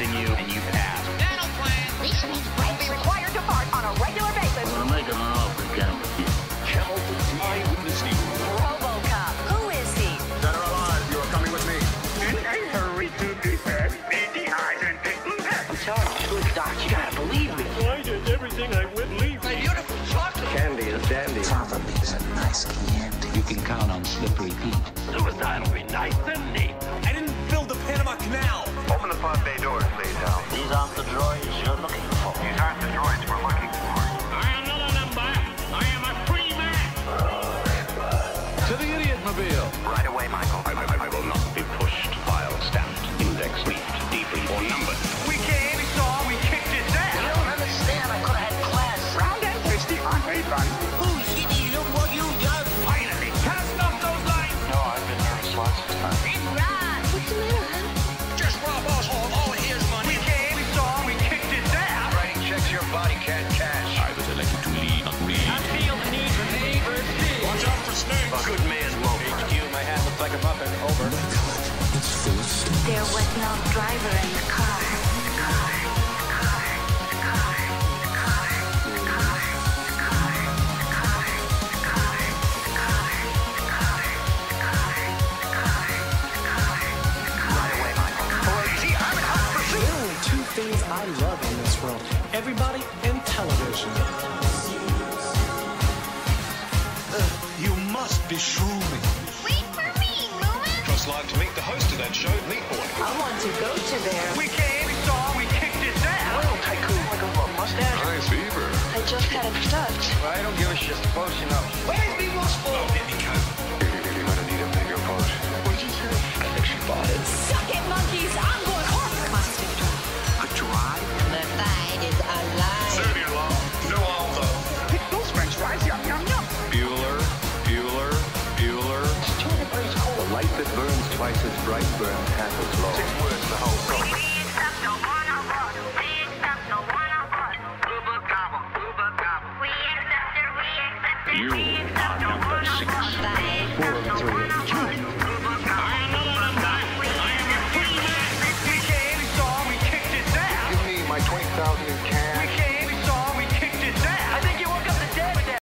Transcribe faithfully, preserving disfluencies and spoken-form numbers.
testing you, and you passed. Dental plan. This means we'll be required to fart on a regular basis. I'm gonna make an offer, Campbell. Hamilton's eyewitness news. RoboCop. Who is he? Dead or alive, you are coming with me. In a hurry to be fed, beady eyes and picking head. I'm telling you, good doc, you gotta believe me. I did everything I would leave. My beautiful chocolate. Candy is dandy. Probably is a nice candy. You can count on Slippery Pete. Suicide will be nice and neat. I didn't build the Panama Canal. Open the pod bay doors, please, Hal. These aren't the droids you're looking for. These aren't the droids we're looking for. I am not a number. I am a free man. To the idiot mobile. Right away, Michael. I, I, I will not be pushed, file stamped, index leafed, deeply or numbered. We came, we saw, we kicked his ass. You don't understand. I could have had class. Round and tasty on a run. Who's hitting you? What you done? Finally, can I stop those lines? No, I've been nervous lots of times. And Ron. What's the matter, hon? Just rob us all. Oh, here's money. We came, we saw, we kicked his ass. Writing checks your body can't cash. I was elected to lead, not read. I feel the need for neighbors. Watch out for snakes. Good man, loafer. H Q, my hat looks like a muffin. Over. There was no driver in the car. The car. The car. The car. The car. The car. The car. The car. The car. The car. The car. The car. The car. The car. The car. Right away, Michael. Boy, gee, I'm in hot pursuit. There are only two things I love in this world. Everybody and television. You must be shrooming. Wait for me, Moomin. Just like to meet the host of that show, Meat Boy. I want to go to there. We came, we saw, we kicked his ass. Little tycoon like a little mustache. Nice fever. I just had it touched. I don't give a shit. Suppose you know. Where's the wasp? Oh, baby coat. You're gonna need a bigger boat. What'd you say? I think she bought it. Suck it, monkeys. I'm going home. Plastic drop. A drive? The fight is alive. Cellular. No alpha. Pick those french fries, yum, yum, yum. Bueller, Bueller, Bueller. The light that burns twice as bright burns half as long. Six words, the whole song. We accept no one of us. We accept no one of us. Uber gobble, uber gobble. We accept it. We accept it. You We accept are no number one of six. us. I accept no one of us. Uber gobble. I am not a number. I am a free man. We came, we saw, we kicked his ass. Give me my twenty thousand in cash. We